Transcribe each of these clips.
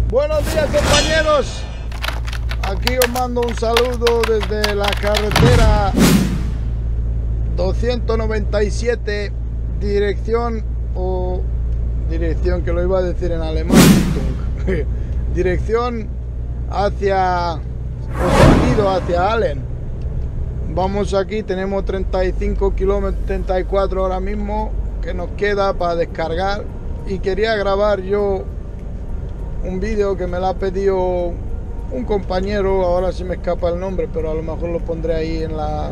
Buenos días, compañeros. Aquí os mando un saludo desde la carretera 297, dirección que lo iba a decir en alemán, dirección hacia sentido hacia Allen. Vamos aquí, tenemos 35 kilómetros, 34 ahora mismo que nos queda para descargar, y quería grabar yo un vídeo que me lo ha pedido un compañero. Ahora sí me escapa el nombre, pero a lo mejor lo pondré ahí en la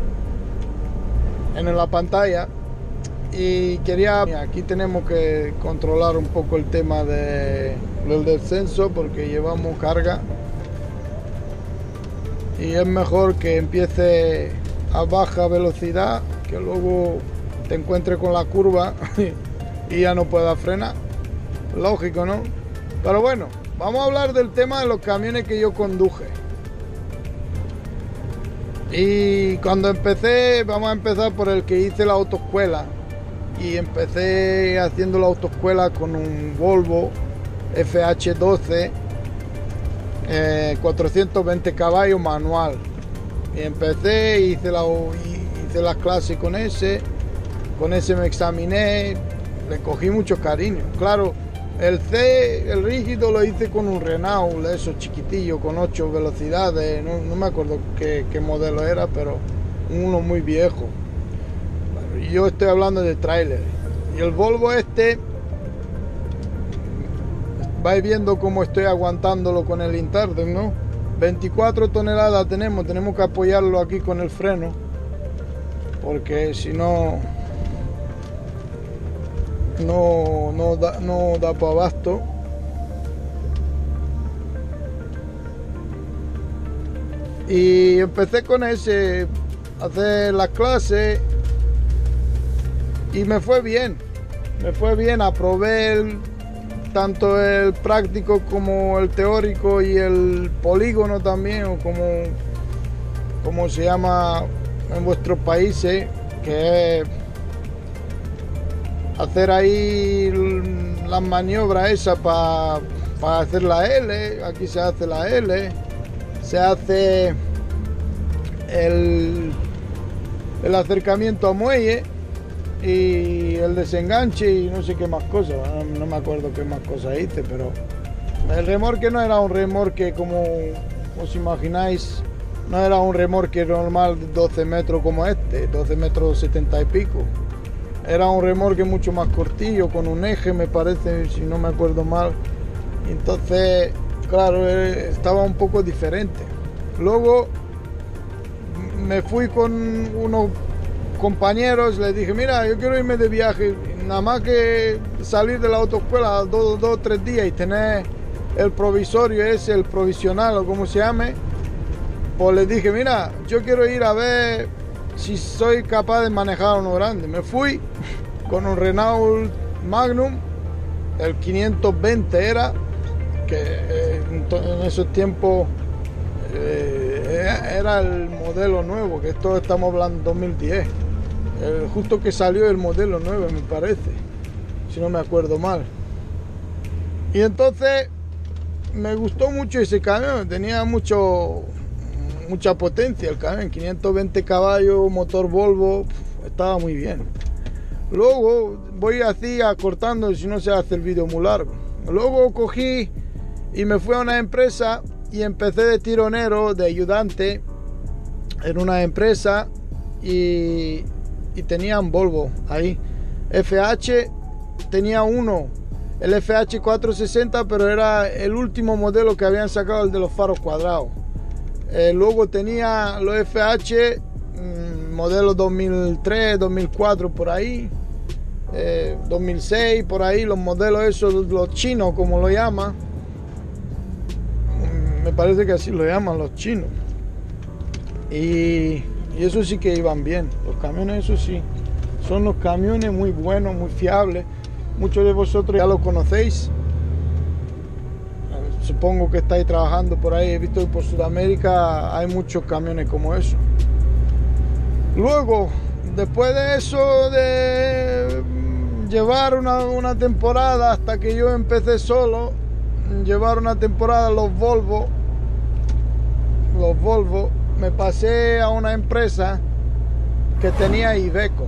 pantalla. Y aquí tenemos que controlar un poco el tema del descenso, porque llevamos carga y es mejor que empiece a baja velocidad, que luego te encuentres con la curva y ya no puedas frenar. Lógico, ¿no? Pero bueno, vamos a hablar del tema de los camiones que yo conduje. Y cuando empecé, vamos a empezar por el que hice la autoescuela. Y empecé haciendo la autoescuela con un Volvo FH12, 420 caballos manual. Y empecé, hice las clases con ese me examiné, le cogí mucho cariño. Claro, el rígido lo hice con un Renault, esos chiquitillos, con 8 velocidades, no me acuerdo qué modelo era, pero uno muy viejo. Yo estoy hablando de tráiler. Y el Volvo vais viendo cómo estoy aguantándolo con el Interdem, ¿no? 24 toneladas tenemos que apoyarlo aquí con el freno, porque si no da para abasto. Y empecé con ese a hacer las clases y me fue bien, aprobé tanto el práctico como el teórico, y el polígono también, o como se llama en vuestros países, que es hacer ahí las maniobras esas para hacer la L. Aquí se hace la L, se hace el acercamiento a muelle y el desenganche y no sé qué más cosas, no me acuerdo qué más cosas hice, pero el remolque no era un remolque como os imagináis, no era un remolque normal de 12 metros como 12 metros 70 y pico. Era un remolque mucho más cortillo, con un eje, me parece, si no me acuerdo mal. Entonces, claro, estaba un poco diferente. Luego me fui con unos compañeros, les dije, mira, yo quiero irme de viaje, nada más que salir de la autoescuela 2 o 3 días y tener el provisorio ese, el provisional o como se llame. Pues les dije, mira, yo quiero ir a ver si soy capaz de manejar uno grande. Me fui con un Renault Magnum, el 520 era, que en esos tiempos era el modelo nuevo, que esto estamos hablando 2010, justo que salió el modelo nuevo, me parece, si no me acuerdo mal. Y entonces me gustó mucho ese camión, tenía mucha potencia el camión, 520 caballos, motor Volvo, estaba muy bien. Luego voy así acortando, si no se hace el vídeo muy largo. Luego cogí y me fui a una empresa y empecé de tironero, de ayudante en una empresa, y tenían Volvo ahí. FH tenía uno, el FH 460, pero era el último modelo que habían sacado, el de los faros cuadrados. Luego tenía los FH modelo 2003, 2004 por ahí, 2006 por ahí, los modelos esos, los chinos como lo llaman, me parece que así lo llaman los chinos, y eso sí que iban bien, los camiones, eso sí, son los camiones muy buenos, muy fiables. Muchos de vosotros ya lo conocéis, supongo que estáis trabajando por ahí, he visto que por Sudamérica hay muchos camiones como eso. Luego, después de eso, de llevar una temporada hasta que yo empecé solo, llevar una temporada los Volvo, me pasé a una empresa que tenía Iveco.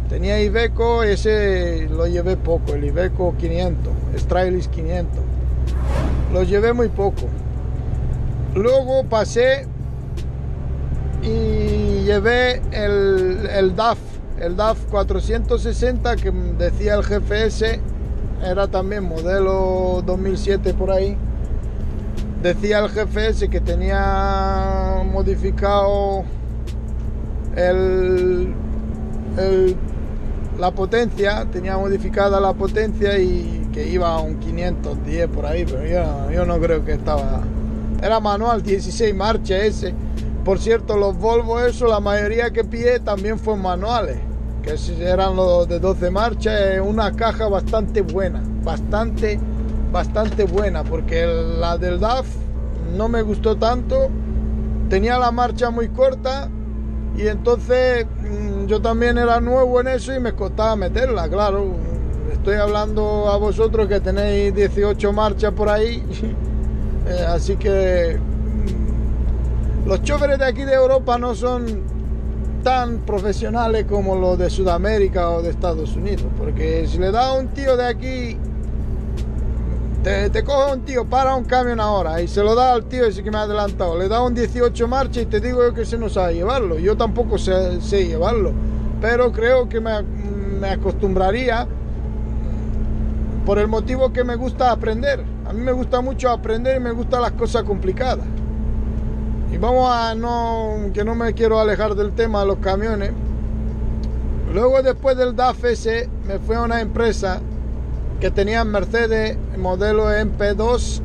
Ese lo llevé poco, el Iveco 500, Stralis 500. Lo llevé muy poco. Luego pasé y llevé el DAF 460 que decía el jefe ese, era también modelo 2007 por ahí. Decía el jefe ese que tenía modificado la potencia, tenía modificada la potencia y que iba a un 510 por ahí, pero yo no creo que estaba. Era manual, 16 marchas ese. Por cierto, los Volvo, eso, la mayoría que pillé también fueron manuales, que eran los de 12 marchas, una caja bastante buena, bastante buena, porque la del DAF no me gustó tanto, tenía la marcha muy corta y entonces yo también era nuevo en eso y me costaba meterla, claro. Estoy hablando a vosotros que tenéis 18 marchas por ahí, así que los choferes de aquí de Europa no son tan profesionales como los de Sudamérica o de Estados Unidos, porque si le da a un tío de aquí, te coge un tío, para un camión ahora y se lo da al tío ese que me ha adelantado, le da un 18 marchas y te digo yo que se no sabe llevarlo. Yo tampoco sé llevarlo, pero creo que me acostumbraría por el motivo que me gusta aprender. A mí me gusta mucho aprender y me gustan las cosas complicadas. Y vamos a que no me quiero alejar del tema de los camiones. Luego, después del DAF ese, me fui a una empresa que tenía Mercedes modelo MP2,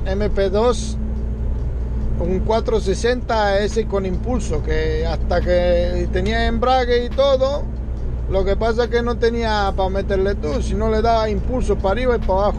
un 460 ese con impulso, que hasta que tenía embrague y todo, lo que pasa es que no tenía para meterle tú, si no le daba impulso para arriba y para abajo.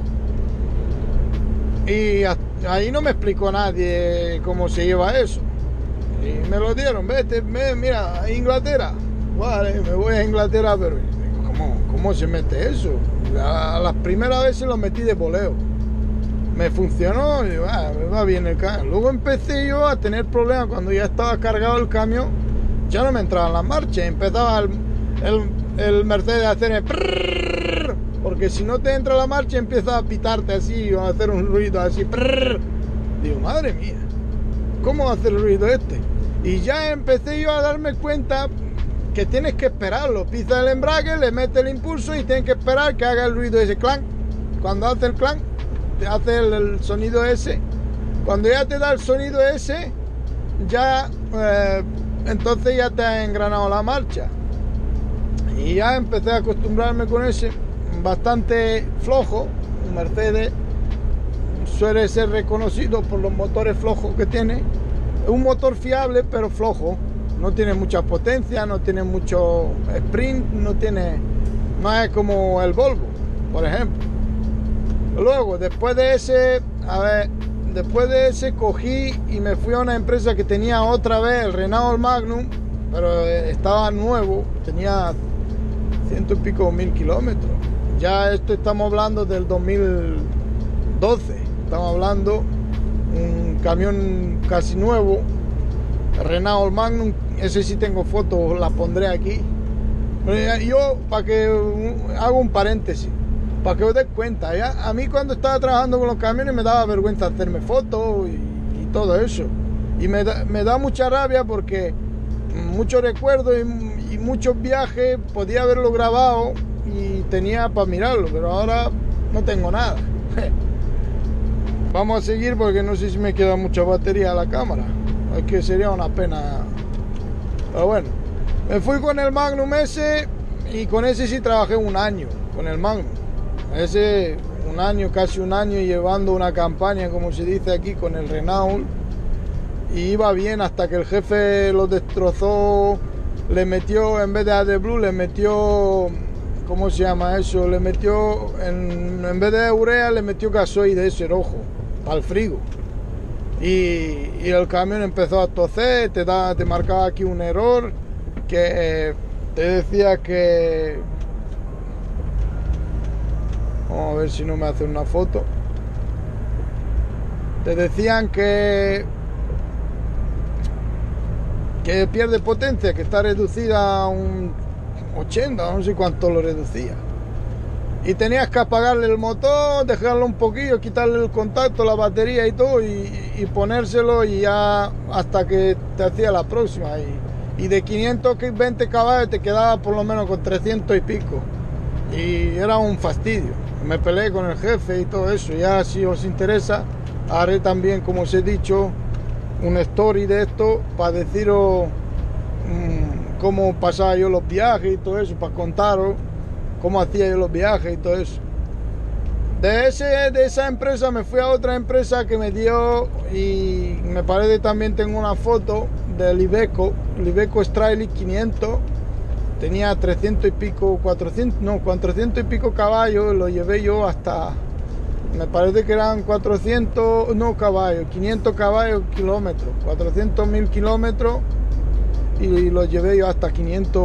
Y ahí no me explicó nadie cómo se lleva eso. Y me lo dieron, mira, a Inglaterra. Vale, me voy a Inglaterra, pero ¿cómo se mete eso? A las primeras veces lo metí de voleo. Me funcionó y me va bien el camión. Luego empecé yo a tener problemas cuando ya estaba cargado el camión. Ya no me entraban las marchas. Empezaba el Mercedes a hacer porque si no te entra la marcha empieza a pitarte así o a hacer un ruido así. Digo, madre mía, ¿cómo hace el ruido este? Y ya empecé yo a darme cuenta que tienes que esperarlo. Pisa el embrague, le mete el impulso y tienes que esperar que haga el ruido ese clank. Cuando hace el clank, te hace el sonido ese. Cuando ya te da el sonido ese, ya entonces ya te ha engranado la marcha. Y ya empecé a acostumbrarme con ese. Bastante flojo. Un Mercedes suele ser reconocido por los motores flojos que tiene. Es un motor fiable pero flojo. No tiene mucha potencia, no tiene mucho sprint, no es como el Volvo, por ejemplo. Luego, después de ese cogí y me fui a una empresa que tenía otra vez el Renault Magnum, pero estaba nuevo, tenía 100 y pico mil kilómetros. Ya esto estamos hablando del 2012, estamos hablando un camión casi nuevo, Renault Magnum. Ese sí tengo fotos, las pondré aquí. Yo, para que hago un paréntesis, para que os des cuenta, ¿ya? A mí cuando estaba trabajando con los camiones me daba vergüenza hacerme fotos y todo eso. Y me da mucha rabia porque muchos recuerdos y muchos viajes podía haberlo grabado y tenía para mirarlo, pero ahora no tengo nada. Vamos a seguir porque no sé si me queda mucha batería a la cámara. Es que sería una pena. Pero bueno, me fui con el Magnum ese y con ese sí trabajé un año, con el Magnum. Ese un año, casi un año llevando una campaña, como se dice aquí, con el Renault. Y iba bien hasta que el jefe lo destrozó, le metió, en vez de AdBlue, le metió, ¿cómo se llama eso? Le metió, en vez de urea, le metió gasoil de ese rojo, para el frigo. Y el camión empezó a toser, te marcaba aquí un error que te decía que... Vamos a ver si no me hace una foto. te decían que pierde potencia, que está reducida a un 80, no sé cuánto lo reducía. Y tenías que apagarle el motor, dejarlo un poquillo, quitarle el contacto, la batería y todo, y ponérselo, y ya hasta que te hacía la próxima. Y de 520 caballos te quedaba por lo menos con 300 y pico. Y era un fastidio. Me peleé con el jefe y todo eso. Ya si os interesa, haré también, como os he dicho, una story de esto para deciros cómo pasaba yo los viajes y todo eso, para contaros cómo hacía yo los viajes y todo eso. De esa empresa me fui a otra empresa que me dio, y me parece también tengo una foto del Iveco Straight 500. Tenía 300 y pico, 400 y pico caballos. Lo llevé yo hasta, me parece que eran 400, no caballos, 500 caballos kilómetros, 400.000 kilómetros, y lo llevé yo hasta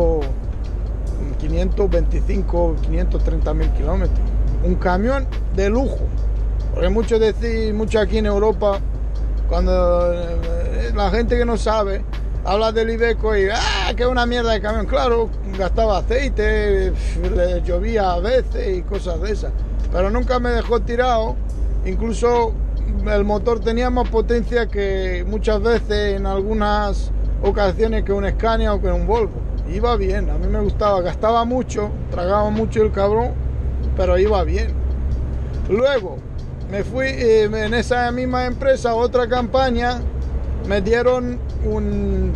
525, 530.000 kilómetros. Un camión de lujo. Porque muchos aquí en Europa, cuando la gente que no sabe habla del Iveco y que es una mierda de camión. Claro, gastaba aceite, le llovía a veces y cosas de esas, pero nunca me dejó tirado. Incluso el motor tenía más potencia que muchas veces, en algunas ocasiones, que un Scania o que un Volvo. Iba bien, a mí me gustaba. Gastaba mucho, tragaba mucho el cabrón, pero iba bien. Luego me fui en esa misma empresa a otra campaña. Me dieron un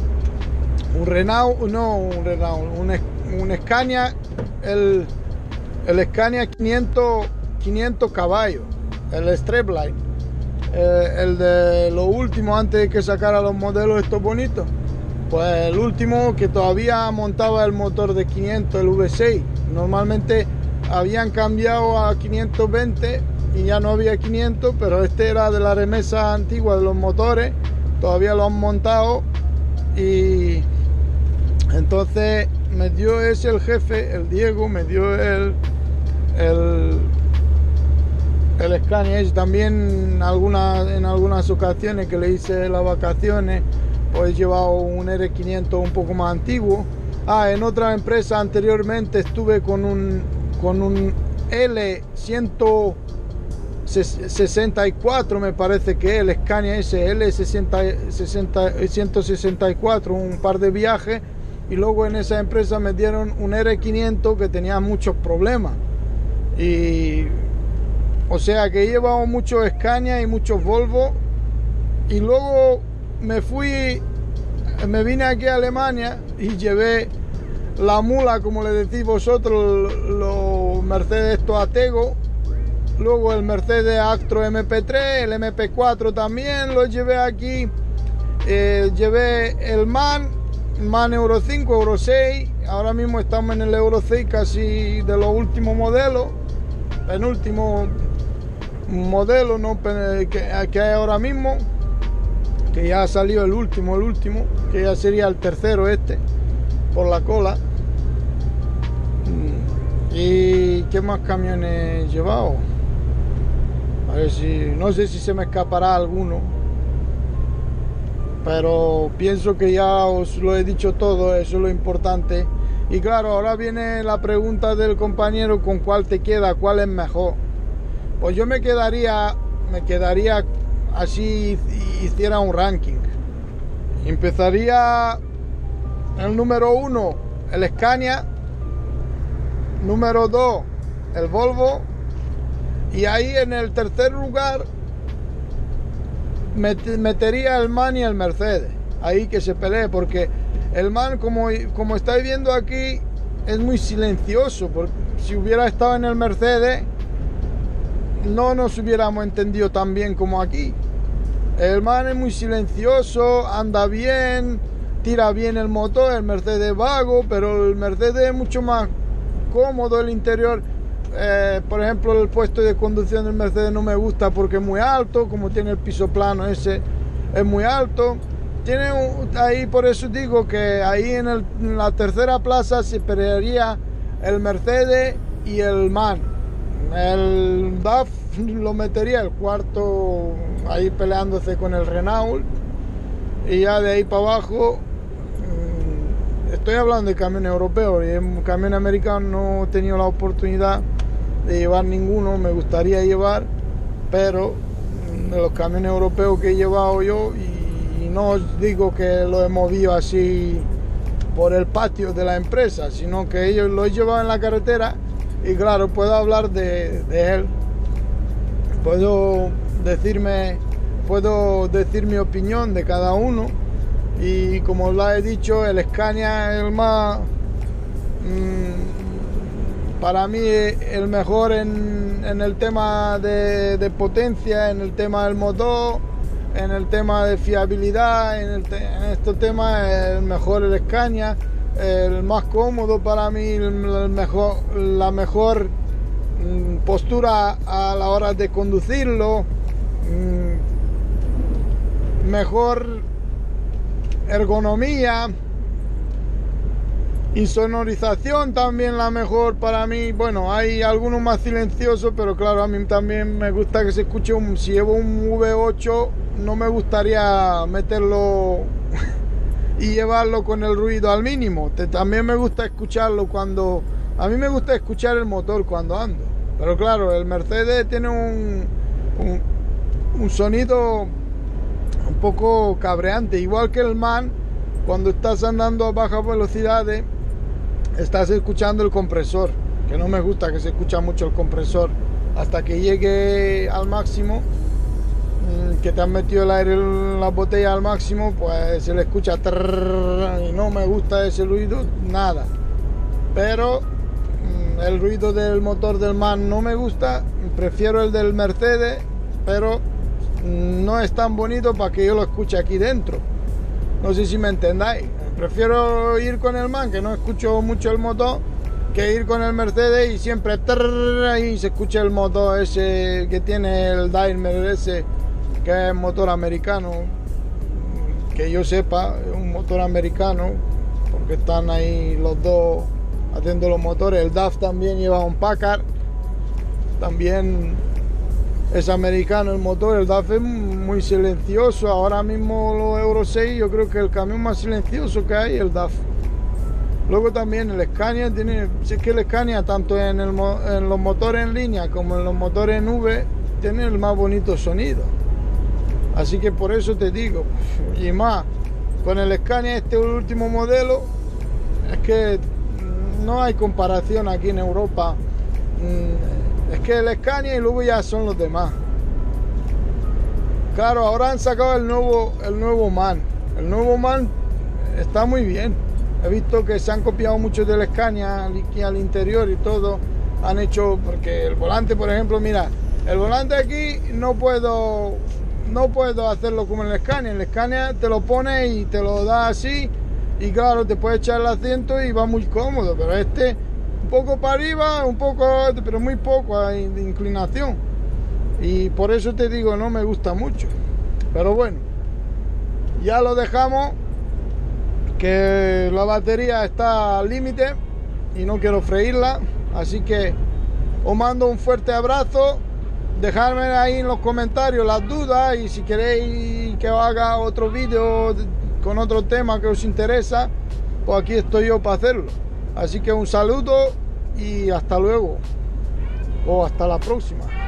Scania, el Scania 500 caballos, el Strapline, el de lo último antes de que sacara los modelos estos bonitos. Pues el último, que todavía montaba el motor de 500, el V6. Normalmente habían cambiado a 520 y ya no había 500, pero este era de la remesa antigua de los motores. Todavía lo han montado, y entonces me dio ese el jefe, el Diego, me dio el Scania. Y también en algunas ocasiones que le hice las vacaciones, pues he llevado un R500 un poco más antiguo. En otra empresa anteriormente estuve con un L164, me parece que el Scania ese L164, un par de viajes. Y luego en esa empresa me dieron un R500 que tenía muchos problemas. Y o sea que he llevado muchos Scania y muchos Volvo. Y luego me vine aquí a Alemania y llevé la mula, como le decís vosotros, los Mercedes estos Atego. Luego el Mercedes Actros MP3, el MP4 también lo llevé aquí. Llevé el MAN Euro 5, Euro 6. Ahora mismo estamos en el Euro 6, casi de los últimos modelos. Penúltimo modelo, ¿no? que hay ahora mismo. Que ya ha salido el último, que ya sería el tercero por la cola. ¿Y qué más camiones he llevado? A ver no sé si se me escapará alguno, pero pienso que ya os lo he dicho todo. Eso es lo importante. Y claro, ahora viene la pregunta del compañero: ¿con cuál te queda? ¿Cuál es mejor? Pues yo me quedaría así, hiciera un ranking. Empezaría el número 1, el Scania. Número 2, el Volvo. Y ahí en el tercer lugar metería el MAN y el Mercedes. Ahí que se pelee, porque el MAN, como estáis viendo aquí, es muy silencioso. Porque si hubiera estado en el Mercedes, no nos hubiéramos entendido tan bien como aquí. El MAN es muy silencioso, anda bien, tira bien el motor. El Mercedes es vago, pero el Mercedes es mucho más cómodo el interior. Por ejemplo, el puesto de conducción del Mercedes no me gusta porque es muy alto. Como tiene el piso plano, ese es muy alto. Ahí, por eso digo que ahí en la tercera plaza se pelearía el Mercedes y el MAN. El DAF lo metería el cuarto ahí peleándose con el Renault, y ya de ahí para abajo, estoy hablando de camión europeo, y en camión americano no he tenido la oportunidad de llevar ninguno, me gustaría llevar, pero de los camiones europeos que he llevado yo, y no os digo que lo he movido así por el patio de la empresa, sino que ellos lo he llevado en la carretera, y claro, puedo hablar de él, puedo decir mi opinión de cada uno, y como os la he dicho, el Scania es el más, para mí, el mejor en el tema de potencia, en el tema del motor, en el tema de fiabilidad, en estos temas el mejor el Scania, el más cómodo para mí, la mejor postura a la hora de conducirlo, mejor ergonomía, insonorización también la mejor para mí. Bueno, hay algunos más silenciosos, pero claro, a mí también me gusta que se escuche si llevo un V8, no me gustaría meterlo y llevarlo con el ruido al mínimo. También me gusta escucharlo a mí me gusta escuchar el motor cuando ando, pero claro, el Mercedes tiene un sonido un poco cabreante, igual que el MAN. Cuando estás andando a bajas velocidades, estás escuchando el compresor, que no me gusta, que se escucha mucho el compresor hasta que llegue al máximo, que te han metido el aire en la botella al máximo, pues se le escucha y no me gusta ese ruido, nada. Pero el ruido del motor del MAN no me gusta, prefiero el del Mercedes, pero no es tan bonito para que yo lo escuche aquí dentro. No sé si me entendáis. Prefiero ir con el MAN, que no escucho mucho el motor, que ir con el Mercedes y siempre ahí se escucha el motor ese que tiene el Daimler ese, que es motor americano, que yo sepa, es un motor americano, porque están ahí los dos haciendo los motores. El DAF también lleva un Packard, también es americano el motor. El DAF es muy silencioso. Ahora mismo los Euro 6, yo creo que el camión más silencioso que hay es el DAF. Luego también el Scania tiene, si es que el Scania tanto en los motores en línea como en los motores en V tiene el más bonito sonido. Así que por eso te digo, y más con el Scania este último modelo, es que no hay comparación aquí en Europa. Es que el Scania y luego ya son los demás. Claro, ahora han sacado el nuevo MAN. El nuevo MAN está muy bien. He visto que se han copiado mucho del Scania aquí al interior y todo. Han hecho, porque el volante, por ejemplo, mira, el volante aquí no puedo hacerlo como en el Scania. En el Scania te lo pones y te lo da así, y claro, te puedes echar el asiento y va muy cómodo, pero este un poco para arriba, un poco, pero muy poco de inclinación, y por eso te digo, no me gusta mucho. Pero bueno, ya lo dejamos, que la batería está al límite y no quiero freírla, así que os mando un fuerte abrazo. Dejadme ahí en los comentarios las dudas, y si queréis que os haga otro vídeo con otro tema que os interesa, pues aquí estoy yo para hacerlo. Así que un saludo y hasta luego, o hasta la próxima.